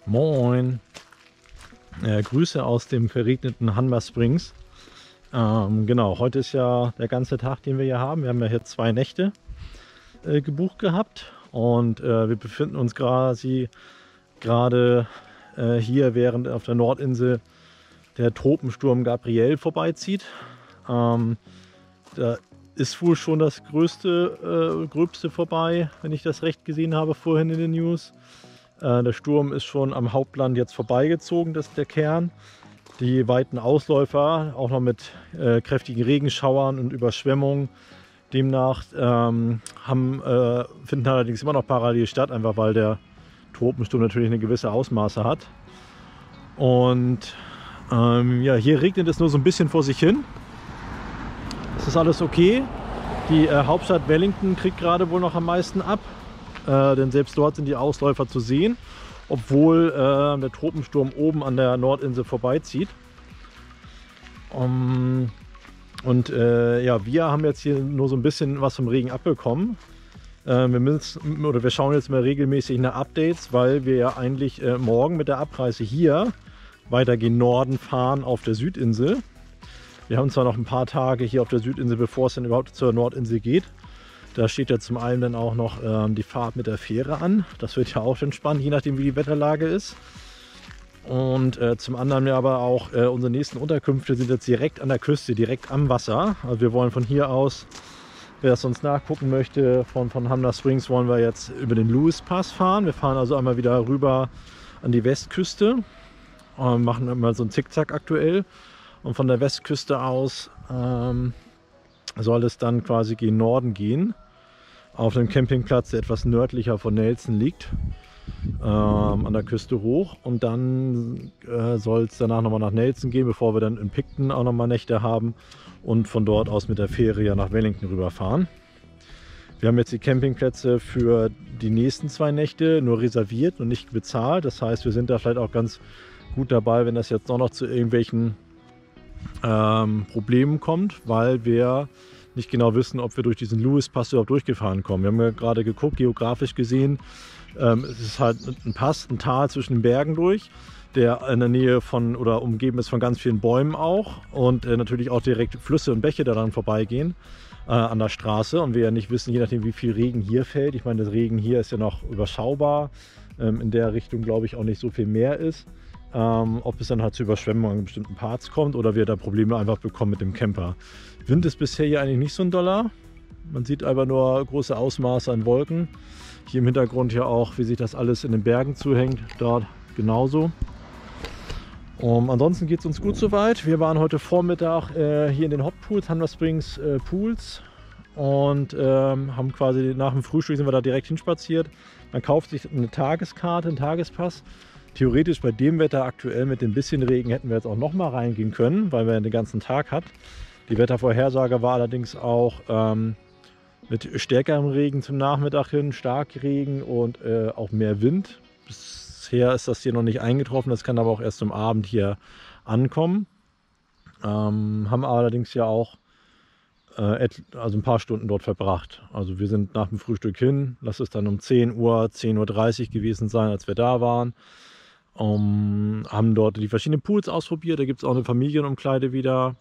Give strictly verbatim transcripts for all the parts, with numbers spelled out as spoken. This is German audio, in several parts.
Moin! Äh, Grüße aus dem verregneten Hanmer Springs. Ähm, genau, heute ist ja der ganze Tag, den wir hier haben. Wir haben ja hier zwei Nächte äh, gebucht gehabt und äh, wir befinden uns quasi gerade äh, hier, während auf der Nordinsel der Tropensturm Gabrielle vorbeizieht. Ähm, da ist wohl schon das größte, äh, gröbste vorbei, wenn ich das recht gesehen habe vorhin in den News. Äh, der Sturm ist schon am Hauptland jetzt vorbeigezogen, das ist der Kern. Die weiten Ausläufer, auch noch mit äh, kräftigen Regenschauern und Überschwemmungen, demnach ähm, haben, äh, finden allerdings immer noch parallel statt, einfach weil der Tropensturm natürlich eine gewisse Ausmaße hat. Und ähm, ja, hier regnet es nur so ein bisschen vor sich hin. Es ist alles okay. Die äh, Hauptstadt Wellington kriegt gerade wohl noch am meisten ab, äh, denn selbst dort sind die Ausläufer zu sehen, obwohl äh, der Tropensturm oben an der Nordinsel vorbeizieht. Um, und äh, ja, wir haben jetzt hier nur so ein bisschen was vom Regen abbekommen. Äh, wir, müssen, oder wir schauen jetzt mal regelmäßig nach Updates, weil wir ja eigentlich äh, morgen mit der Abreise hier weiter gen Norden fahren auf der Südinsel. Wir haben zwar noch ein paar Tage hier auf der Südinsel, bevor es dann überhaupt zur Nordinsel geht. Da steht ja zum einen dann auch noch ähm, die Fahrt mit der Fähre an. Das wird ja auch schon spannend, je nachdem wie die Wetterlage ist. Und äh, zum anderen ja aber auch äh, unsere nächsten Unterkünfte sind jetzt direkt an der Küste, direkt am Wasser. Also wir wollen von hier aus, wer das sonst nachgucken möchte, von, von Hanmer Springs wollen wir jetzt über den Lewis Pass fahren. Wir fahren also einmal wieder rüber an die Westküste und machen immer so einen Zickzack aktuell. Und von der Westküste aus ähm, soll es dann quasi gen Norden gehen, auf einem Campingplatz, der etwas nördlicher von Nelson liegt, ähm, an der Küste hoch. Und dann äh, soll es danach nochmal nach Nelson gehen, bevor wir dann in Picton auch nochmal Nächte haben und von dort aus mit der Fähre ja nach Wellington rüberfahren. Wir haben jetzt die Campingplätze für die nächsten zwei Nächte nur reserviert und nicht bezahlt. Das heißt, wir sind da vielleicht auch ganz gut dabei, wenn das jetzt noch, noch zu irgendwelchen Ähm, Problemen kommt, weil wir nicht genau wissen, ob wir durch diesen Lewis Pass überhaupt durchgefahren kommen. Wir haben ja gerade geguckt, geografisch gesehen, ähm, es ist halt ein Pass, ein Tal zwischen den Bergen durch, der in der Nähe von oder umgeben ist von ganz vielen Bäumen auch und äh, natürlich auch direkt Flüsse und Bäche daran vorbeigehen äh, an der Straße und wir ja nicht wissen, je nachdem wie viel Regen hier fällt. Ich meine, das Regen hier ist ja noch überschaubar, ähm, in der Richtung glaube ich auch nicht so viel mehr ist. Ähm, ob es dann halt zu Überschwemmungen in bestimmten Parts kommt oder wir da Probleme einfach bekommen mit dem Camper. Wind ist bisher hier eigentlich nicht so ein Dollar. Man sieht einfach nur große Ausmaße an Wolken. Hier im Hintergrund hier auch, wie sich das alles in den Bergen zuhängt. Dort genauso. Um, ansonsten geht es uns gut soweit. Wir waren heute Vormittag äh, hier in den Hot Pools, Hanmer Springs äh, Pools. Und ähm, haben quasi nach dem Frühstück sind wir da direkt hinspaziert. Man kauft sich eine Tageskarte, einen Tagespass. Theoretisch bei dem Wetter aktuell mit dem bisschen Regen hätten wir jetzt auch noch mal reingehen können, weil wir den ganzen Tag hat. Die Wettervorhersage war allerdings auch ähm, mit stärkerem Regen zum Nachmittag hin, Starkregen und äh, auch mehr Wind. Bisher ist das hier noch nicht eingetroffen, das kann aber auch erst zum Abend hier ankommen. Ähm, haben allerdings ja auch äh, also ein paar Stunden dort verbracht. Also wir sind nach dem Frühstück hin, lass es dann um zehn Uhr, zehn Uhr dreißig gewesen sein, als wir da waren. Um, haben dort die verschiedenen Pools ausprobiert, da gibt es auch eine Familienumkleide wieder.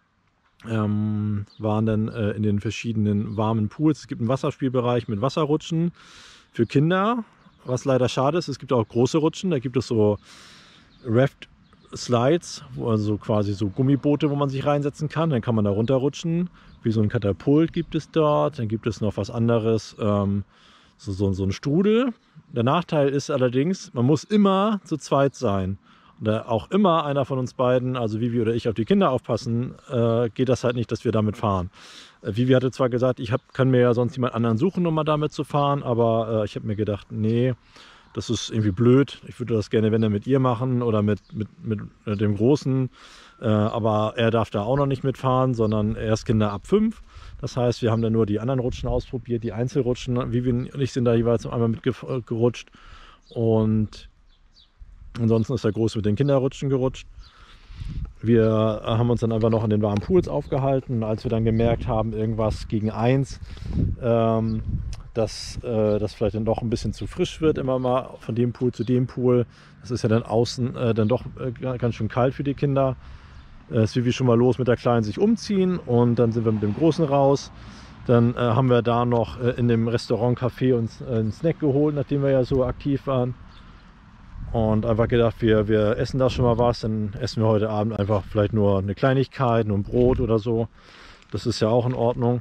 Ähm, waren dann äh, in den verschiedenen warmen Pools. Es gibt einen Wasserspielbereich mit Wasserrutschen für Kinder, was leider schade ist. Es gibt auch große Rutschen, da gibt es so Raft Slides, also quasi so Gummiboote, wo man sich reinsetzen kann. Dann kann man da runterrutschen. Wie so ein Katapult gibt es dort. Dann gibt es noch was anderes, ähm, so, so, so ein Strudel. Der Nachteil ist allerdings, man muss immer zu zweit sein. Und da auch immer einer von uns beiden, also Vivi oder ich, auf die Kinder aufpassen, äh, geht das halt nicht, dass wir damit fahren. Äh, Vivi hatte zwar gesagt, ich hab, kann mir ja sonst jemand anderen suchen, um mal damit zu fahren, aber äh, ich habe mir gedacht, nee, das ist irgendwie blöd. Ich würde das gerne, wenn er mit ihr machen oder mit, mit, mit dem Großen. Äh, aber er darf da auch noch nicht mitfahren, sondern erst Kinder ab fünf. Das heißt, wir haben dann nur die anderen Rutschen ausprobiert, die Einzelrutschen. Vivi und ich sind da jeweils einmal mitgerutscht. Und ansonsten ist der Große mit den Kinderrutschen gerutscht. wir haben uns dann einfach noch in den warmen Pools aufgehalten. Und als wir dann gemerkt haben, irgendwas gegen eins, ähm, dass äh, das vielleicht dann doch ein bisschen zu frisch wird, immer mal von dem Pool zu dem Pool. Das ist ja dann außen äh, dann doch äh, ganz schön kalt für die Kinder. Es ist wie schon mal los mit der Kleinen sich umziehen und dann sind wir mit dem Großen raus. Dann äh, haben wir da noch äh, in dem Restaurant Café uns äh, einen Snack geholt, nachdem wir ja so aktiv waren. Und einfach gedacht, wir, wir essen da schon mal was, dann essen wir heute Abend einfach vielleicht nur eine Kleinigkeit, nur ein Brot oder so. Das ist ja auch in Ordnung.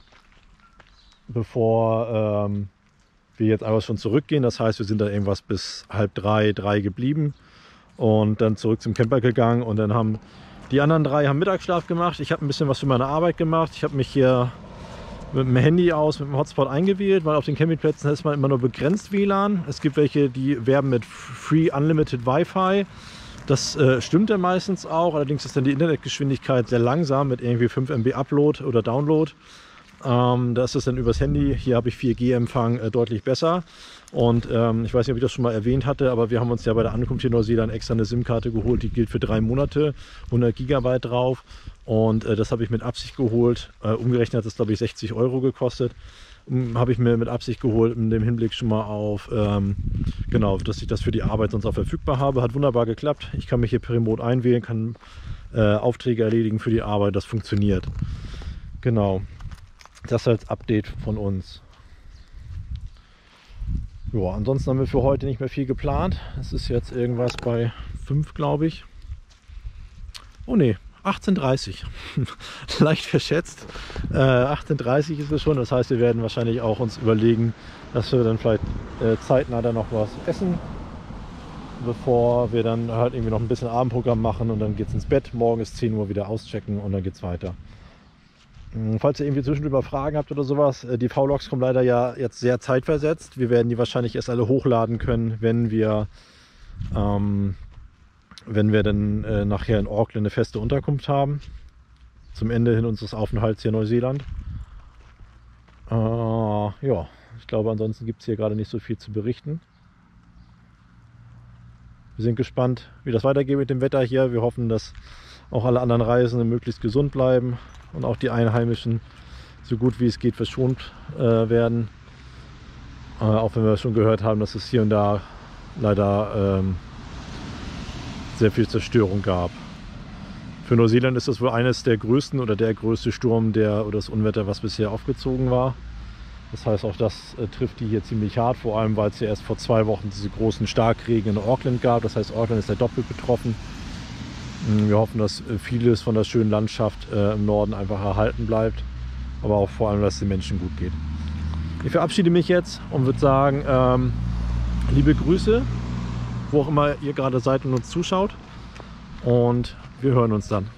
Bevor ähm, wir jetzt einfach schon zurückgehen. Das heißt, wir sind da irgendwas bis halb drei, drei geblieben und dann zurück zum Camper gegangen. Und dann haben die anderen drei haben Mittagsschlaf gemacht. Ich habe ein bisschen was für meine Arbeit gemacht. Ich habe mich hier mit dem Handy aus, mit dem Hotspot eingewählt, weil auf den Campingplätzen ist man immer nur begrenzt W L A N. Es gibt welche, die werben mit Free Unlimited Wi-Fi. Das äh, stimmt dann meistens auch. Allerdings ist dann die Internetgeschwindigkeit sehr langsam mit irgendwie fünf Megabyte Upload oder Download. Ähm, da ist es dann übers Handy. Hier habe ich vier G Empfang äh, deutlich besser. Und ähm, ich weiß nicht, ob ich das schon mal erwähnt hatte, aber wir haben uns ja bei der Ankunft hier in Neuseeland extra eine SIM-Karte geholt. Die gilt für drei Monate, hundert Gigabyte drauf. Und äh, das habe ich mit Absicht geholt. Äh, umgerechnet hat es, glaube ich, sechzig Euro gekostet. Um, habe ich mir mit Absicht geholt, in dem Hinblick schon mal auf, ähm, genau, dass ich das für die Arbeit sonst auch verfügbar habe. Hat wunderbar geklappt. Ich kann mich hier per Remote einwählen, kann äh, Aufträge erledigen für die Arbeit. Das funktioniert. Genau. Das als Update von uns. Ja, ansonsten haben wir für heute nicht mehr viel geplant. Es ist jetzt irgendwas bei fünf, glaube ich. Oh ne, achtzehn Uhr dreißig. Leicht verschätzt. Äh, achtzehn Uhr dreißig ist es schon. Das heißt, wir werden wahrscheinlich auch uns überlegen, dass wir dann vielleicht äh, zeitnah dann noch was essen, bevor wir dann halt irgendwie noch ein bisschen Abendprogramm machen und dann geht es ins Bett. Morgen ist zehn Uhr wieder auschecken und dann geht es weiter. Falls ihr irgendwie zwischendurch mal Fragen habt oder sowas, die V-Logs kommen leider ja jetzt sehr zeitversetzt. Wir werden die wahrscheinlich erst alle hochladen können, wenn wir, ähm, wenn wir dann äh, nachher in Auckland eine feste Unterkunft haben. Zum Ende hin unseres Aufenthalts hier in Neuseeland. Äh, ja, ich glaube, ansonsten gibt es hier gerade nicht so viel zu berichten. Wir sind gespannt, wie das weitergeht mit dem Wetter hier. Wir hoffen, dass auch alle anderen Reisenden möglichst gesund bleiben und auch die Einheimischen so gut wie es geht verschont äh, werden. Äh, auch wenn wir schon gehört haben, dass es hier und da leider ähm, sehr viel Zerstörung gab. Für Neuseeland ist das wohl eines der größten oder der größte Sturm der, oder das Unwetter, was bisher aufgezogen war. Das heißt, auch das äh, trifft die hier ziemlich hart, vor allem weil es ja erst vor zwei Wochen diese großen Starkregen in Auckland gab. Das heißt, Auckland ist ja doppelt betroffen. Wir hoffen, dass vieles von der schönen Landschaft äh, im Norden einfach erhalten bleibt, aber auch vor allem, dass es den Menschen gut geht. Ich verabschiede mich jetzt und würde sagen, ähm, liebe Grüße, wo auch immer ihr gerade seid und uns zuschaut, und wir hören uns dann.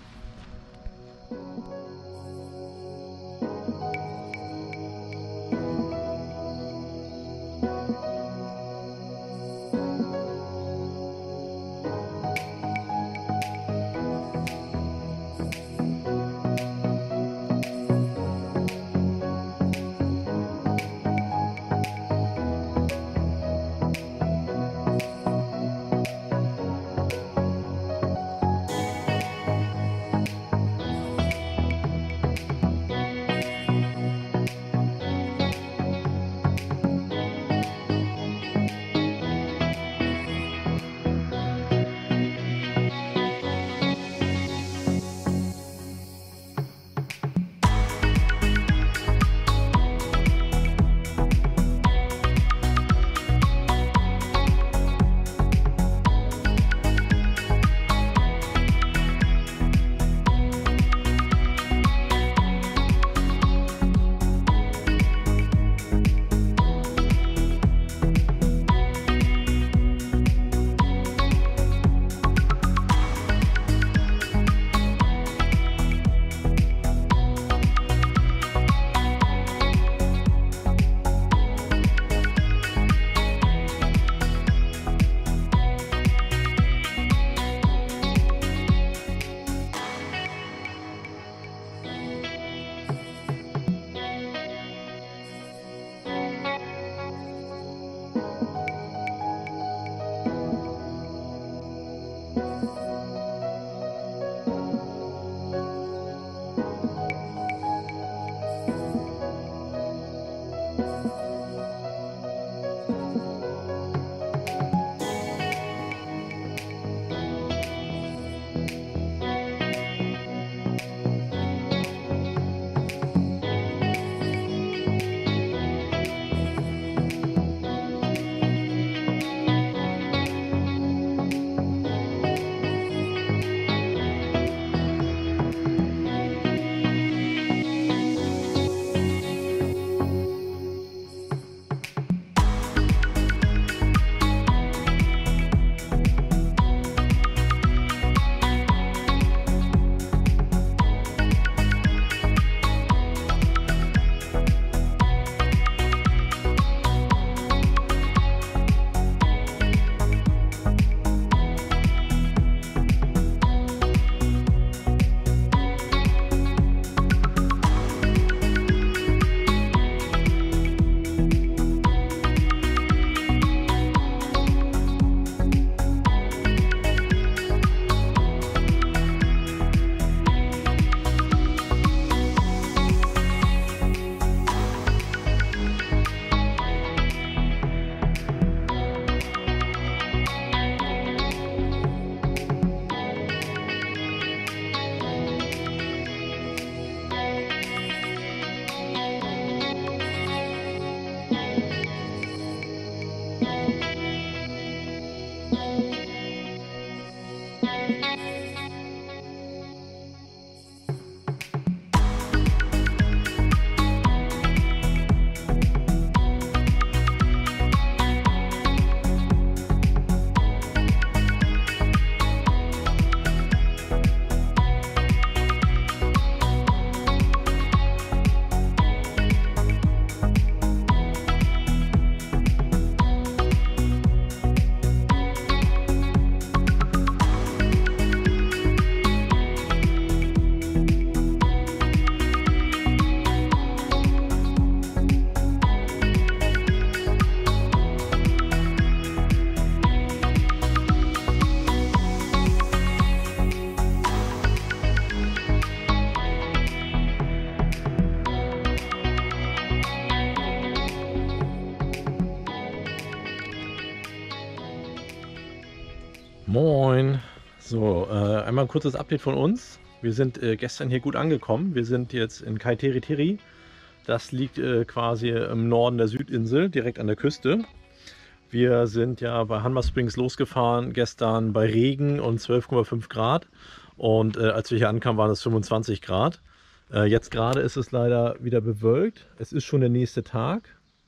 Moin. So, äh, einmal ein kurzes Update von uns. Wir sind äh, gestern hier gut angekommen. Wir sind jetzt in Kaiteriteri. Das liegt äh, quasi im Norden der Südinsel, direkt an der Küste. Wir sind ja bei Hanma Springs losgefahren, gestern bei Regen und zwölf Komma fünf Grad. Und äh, als wir hier ankamen, waren es fünfundzwanzig Grad. Äh, jetzt gerade ist es leider wieder bewölkt. Es ist schon der nächste Tag.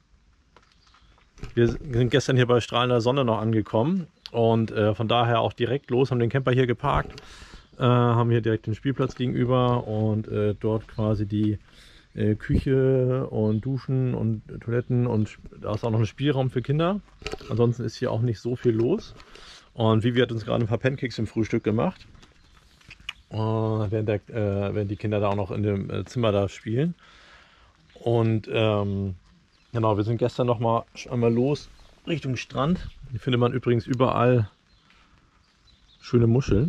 Wir sind gestern hier bei strahlender Sonne noch angekommen. Und äh, von daher auch direkt los, haben den Camper hier geparkt, äh, haben hier direkt den Spielplatz gegenüber und äh, dort quasi die äh, Küche und Duschen und Toiletten und da ist auch noch ein Spielraum für Kinder. Ansonsten ist hier auch nicht so viel los. Und Vivi hat uns gerade ein paar Pancakes im Frühstück gemacht, äh, während, der, äh, während die Kinder da auch noch in dem äh, Zimmer da spielen. Und ähm, genau, wir sind gestern noch mal einmal los Richtung Strand. Hier findet man übrigens überall schöne Muscheln.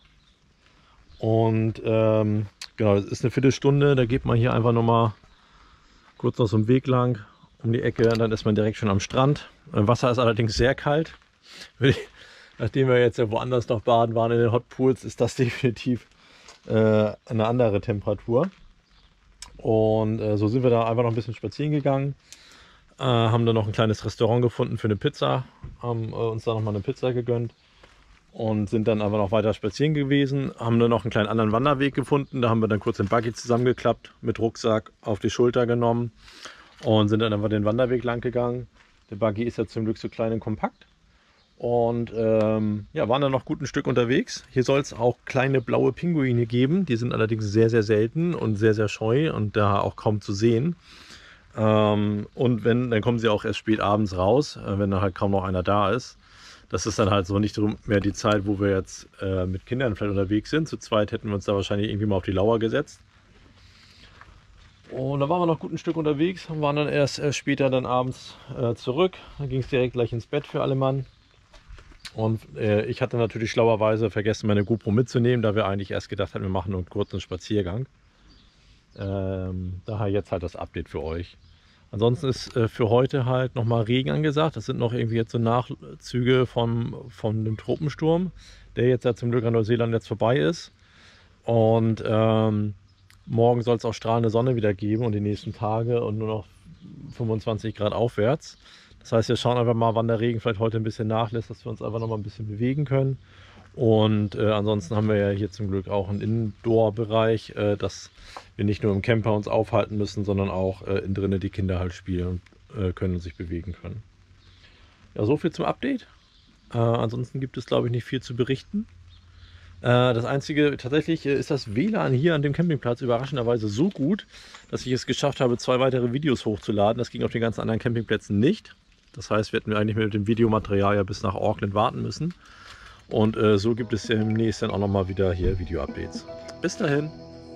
Und ähm, genau, es ist eine Viertelstunde, da geht man hier einfach noch mal kurz noch so einen Weg lang um die Ecke und dann ist man direkt schon am Strand. Wasser ist allerdings sehr kalt. Nachdem wir jetzt ja woanders noch baden waren in den Hot Pools, ist das definitiv äh, eine andere Temperatur. Und äh, so sind wir da einfach noch ein bisschen spazieren gegangen. Äh, haben dann noch ein kleines Restaurant gefunden für eine Pizza, haben äh, uns da noch mal eine Pizza gegönnt und sind dann einfach noch weiter spazieren gewesen, haben dann noch einen kleinen anderen Wanderweg gefunden, da haben wir dann kurz den Buggy zusammengeklappt, mit Rucksack auf die Schulter genommen und sind dann einfach den Wanderweg lang gegangen. Der Buggy ist ja zum Glück so klein und kompakt und ähm, ja, waren dann noch gut ein Stück unterwegs. Hier soll es auch kleine blaue Pinguine geben, die sind allerdings sehr sehr selten und sehr sehr scheu und da auch kaum zu sehen. Ähm, und wenn, dann kommen sie auch erst spät abends raus, äh, wenn dann halt kaum noch einer da ist. Das ist dann halt so nicht mehr die Zeit, wo wir jetzt äh, mit Kindern vielleicht unterwegs sind. Zu zweit hätten wir uns da wahrscheinlich irgendwie mal auf die Lauer gesetzt. Und da waren wir noch gut ein Stück unterwegs und waren dann erst äh, später dann abends äh, zurück. Dann ging es direkt gleich ins Bett für alle Mann. Und äh, ich hatte natürlich schlauerweise vergessen, meine GoPro mitzunehmen, da wir eigentlich erst gedacht hatten, wir machen nur einen kurzen Spaziergang. Ähm, daher jetzt halt das Update für euch. Ansonsten ist äh, für heute halt nochmal Regen angesagt. Das sind noch irgendwie jetzt so Nachzüge vom, von dem Tropensturm, der jetzt ja zum Glück an Neuseeland jetzt vorbei ist. Und ähm, morgen soll es auch strahlende Sonne wieder geben und die nächsten Tage und nur noch fünfundzwanzig Grad aufwärts. Das heißt, wir schauen einfach mal, wann der Regen vielleicht heute ein bisschen nachlässt, dass wir uns einfach noch mal ein bisschen bewegen können. Und äh, ansonsten haben wir ja hier zum Glück auch einen Indoor-Bereich, äh, dass wir nicht nur im Camper uns aufhalten müssen, sondern auch äh, innen drinnen die Kinder halt spielen äh, können und sich bewegen können. Ja, so viel zum Update. Äh, ansonsten gibt es, glaube ich, nicht viel zu berichten. Äh, das Einzige, tatsächlich äh, ist das W L A N hier an dem Campingplatz überraschenderweise so gut, dass ich es geschafft habe, zwei weitere Videos hochzuladen. Das ging auf den ganzen anderen Campingplätzen nicht. Das heißt, wir hätten eigentlich mit dem Videomaterial ja bis nach Auckland warten müssen. Und äh, so gibt es demnächst dann auch nochmal wieder hier Video-Updates. Bis dahin!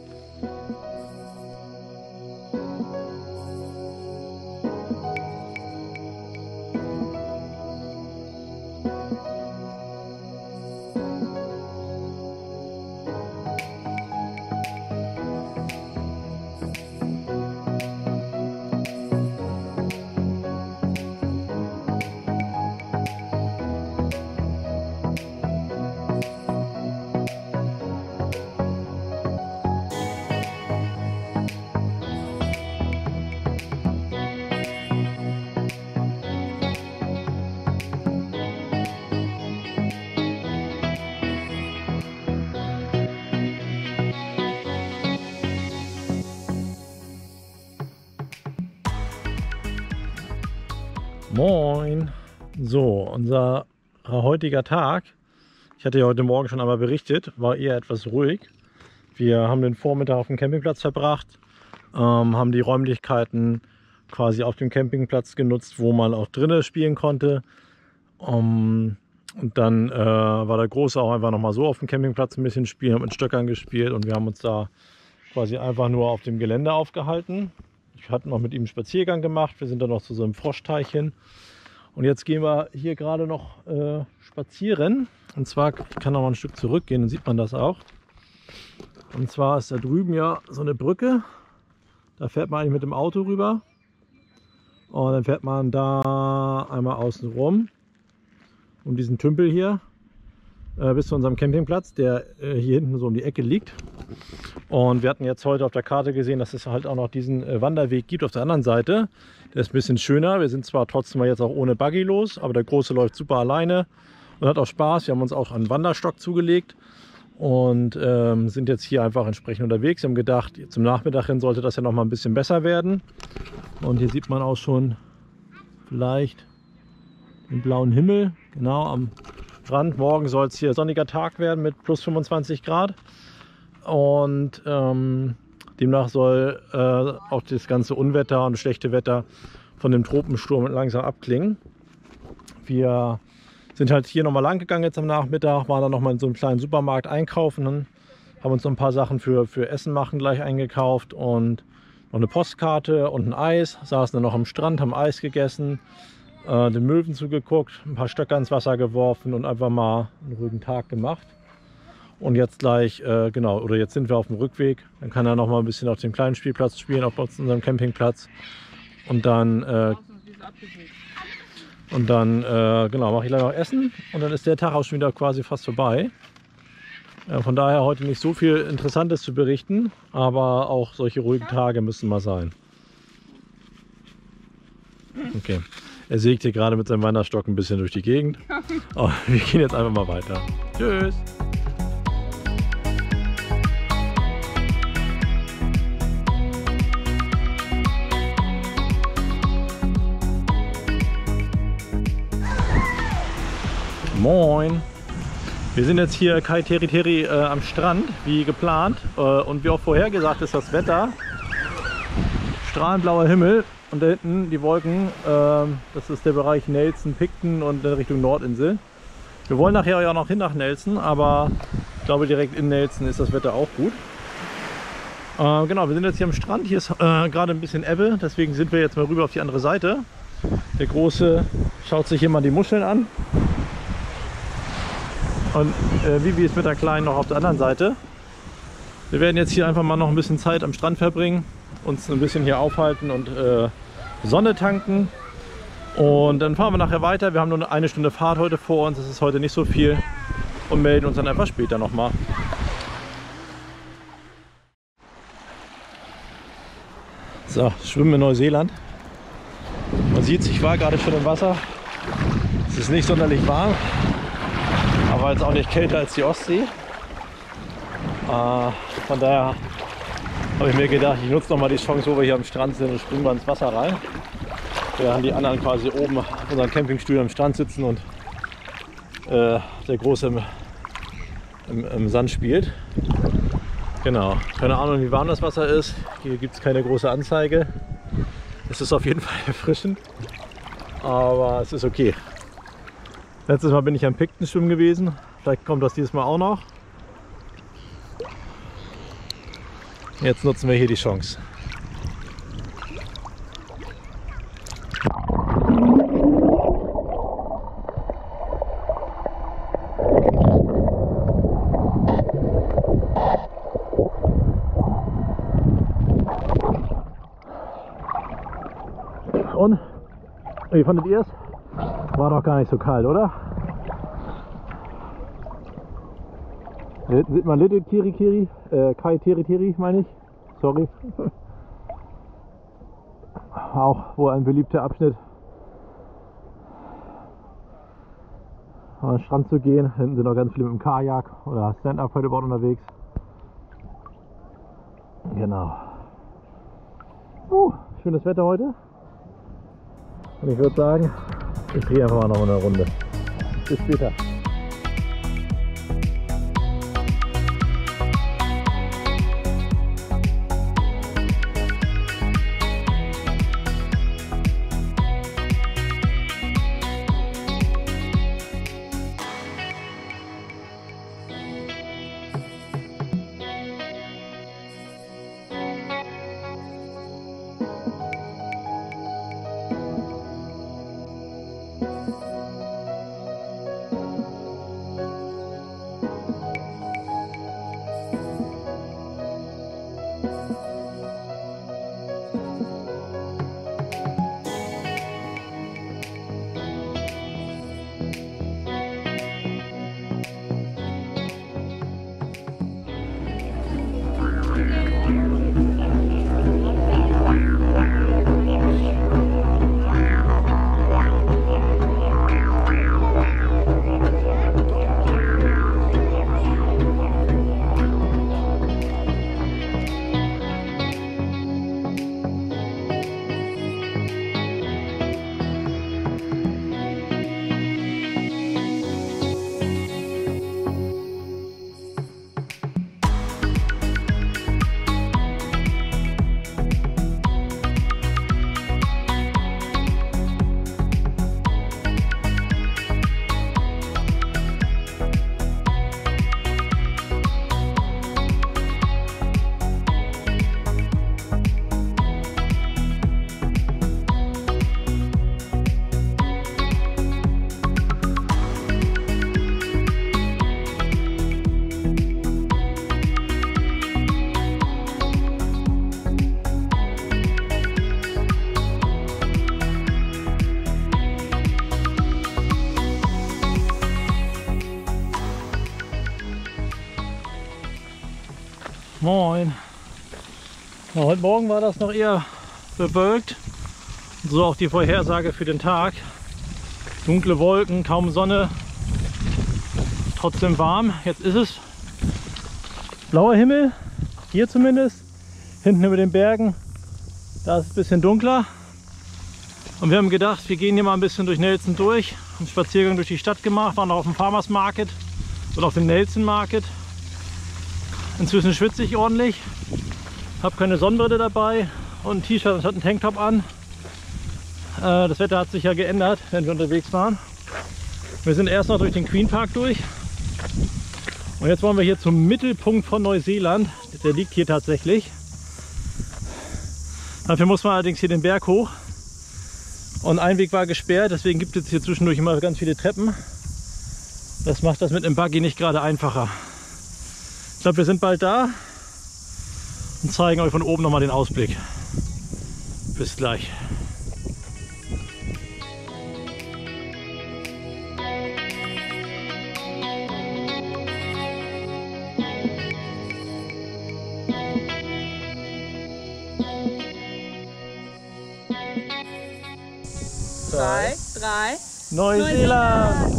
Moin! So, unser heutiger Tag, ich hatte ja heute Morgen schon einmal berichtet, war eher etwas ruhig. Wir haben den Vormittag auf dem Campingplatz verbracht, ähm, haben die Räumlichkeiten quasi auf dem Campingplatz genutzt, wo man auch drinnen spielen konnte. Um, und dann äh, war der Große auch einfach nochmal so auf dem Campingplatz ein bisschen spielen, hat mit Stöckern gespielt und wir haben uns da quasi einfach nur auf dem Gelände aufgehalten. Ich hatte noch mit ihm einen Spaziergang gemacht, wir sind dann noch zu so einem Froschteich hin. Und jetzt gehen wir hier gerade noch äh, spazieren. Und zwar, ich kann noch mal ein Stück zurückgehen, dann sieht man das auch. Und zwar ist da drüben ja so eine Brücke. Da fährt man eigentlich mit dem Auto rüber. Und dann fährt man da einmal außen rum, um diesen Tümpel hier. äh, bis zu unserem Campingplatz, der äh, hier hinten so um die Ecke liegt. Und wir hatten jetzt heute auf der Karte gesehen, dass es halt auch noch diesen äh, Wanderweg gibt auf der anderen Seite. Der ist ein bisschen schöner. Wir sind zwar trotzdem mal jetzt auch ohne Buggy los, aber der Große läuft super alleine und hat auch Spaß. Wir haben uns auch einen Wanderstock zugelegt und ähm, sind jetzt hier einfach entsprechend unterwegs. Wir haben gedacht, zum Nachmittag hin sollte das ja noch mal ein bisschen besser werden. Und hier sieht man auch schon vielleicht den blauen Himmel, genau am Strand. Morgen soll es hier sonniger Tag werden mit plus fünfundzwanzig Grad. Und ähm, demnach soll äh, auch das ganze Unwetter und schlechte Wetter von dem Tropensturm langsam abklingen. Wir sind halt hier nochmal lang gegangen jetzt am Nachmittag, waren dann nochmal in so einem kleinen Supermarkt einkaufen, haben uns noch ein paar Sachen für, für Essen machen gleich eingekauft und noch eine Postkarte und ein Eis. Saßen dann noch am Strand, haben Eis gegessen, äh, den Möwen zugeguckt, ein paar Stöcker ins Wasser geworfen und einfach mal einen ruhigen Tag gemacht. Und jetzt gleich, äh, genau, oder jetzt sind wir auf dem Rückweg. Dann kann er noch mal ein bisschen auf dem kleinen Spielplatz spielen, auf unserem Campingplatz. Und dann, äh, und dann, äh, genau, mache ich gleich noch Essen. Und dann ist der Tag auch schon wieder quasi fast vorbei. Äh, von daher heute nicht so viel Interessantes zu berichten, aber auch solche ruhigen Tage müssen mal sein. Okay, er sägt hier gerade mit seinem Wanderstock ein bisschen durch die Gegend. Aber wir gehen jetzt einfach mal weiter. Tschüss! Moin! Wir sind jetzt hier Kai Teri Teri äh, am Strand, wie geplant. Äh, und wie auch vorhergesagt ist das Wetter. Strahlend blauer Himmel und da hinten die Wolken. Äh, das ist der Bereich Nelson, Picton und in Richtung Nordinsel. Wir wollen nachher ja noch hin nach Nelson, aber ich glaube direkt in Nelson ist das Wetter auch gut. Äh, genau, wir sind jetzt hier am Strand. Hier ist äh, gerade ein bisschen Ebbe, deswegen sind wir jetzt mal rüber auf die andere Seite. Der Große schaut sich hier mal die Muscheln an. Und äh, Vivi ist mit der Kleinen noch auf der anderen Seite. Wir werden jetzt hier einfach mal noch ein bisschen Zeit am Strand verbringen, uns ein bisschen hier aufhalten und äh, Sonne tanken. Und dann fahren wir nachher weiter. Wir haben nur eine Stunde Fahrt heute vor uns, das ist heute nicht so viel. Und melden uns dann einfach später nochmal. So, schwimmen in Neuseeland. Man sieht, ich war gerade schon im Wasser. Es ist nicht sonderlich warm. Aber jetzt auch nicht kälter als die Ostsee. Äh, von daher habe ich mir gedacht, ich nutze noch mal die Chance, wo wir hier am Strand sind und springen wir ins Wasser rein. Während die anderen quasi oben auf unseren Campingstühlen am Strand sitzen und äh, der Große im, im, im Sand spielt. Genau, keine Ahnung wie warm das Wasser ist. Hier gibt es keine große Anzeige. Es ist auf jeden Fall erfrischend, aber es ist okay. Letztes Mal bin ich am Picton schwimmen gewesen. Vielleicht kommt das dieses Mal auch noch. Jetzt nutzen wir hier die Chance. Und wie fandet ihr es? War doch gar nicht so kalt, oder? Hier hinten sieht man Little Kiri Kiri, äh, Kai Teri Teri meine ich, sorry. Auch wohl ein beliebter Abschnitt, an den Strand zu gehen. Hinten sind noch ganz viele mit dem Kajak oder Stand-Up-Paddleboard unterwegs. Genau. Uh, schönes Wetter heute. Und ich würde sagen, ich drehe einfach mal noch eine Runde. Bis später. Moin. Ja, heute Morgen war das noch eher bewölkt. So auch die Vorhersage für den Tag. Dunkle Wolken, kaum Sonne. Trotzdem warm. Jetzt ist es blauer Himmel. Hier zumindest. Hinten über den Bergen. Da ist es ein bisschen dunkler. Und wir haben gedacht, wir gehen hier mal ein bisschen durch Nelson durch. Einen Spaziergang durch die Stadt gemacht. Waren noch auf dem Farmers Market und auf dem Nelson Market. Inzwischen schwitze ich ordentlich. Habe keine Sonnenbrille dabei und ein T-Shirt und einen Tanktop an. Äh, das Wetter hat sich ja geändert, wenn wir unterwegs waren. Wir sind erst noch durch den Queen Park durch. Und jetzt wollen wir hier zum Mittelpunkt von Neuseeland. Der liegt hier tatsächlich. Dafür muss man allerdings hier den Berg hoch. Und ein Weg war gesperrt, deswegen gibt es hier zwischendurch immer ganz viele Treppen. Das macht das mit dem Buggy nicht gerade einfacher. Ich glaube, wir sind bald da und zeigen euch von oben nochmal den Ausblick. Bis gleich. Zwei, drei. Neuseeland!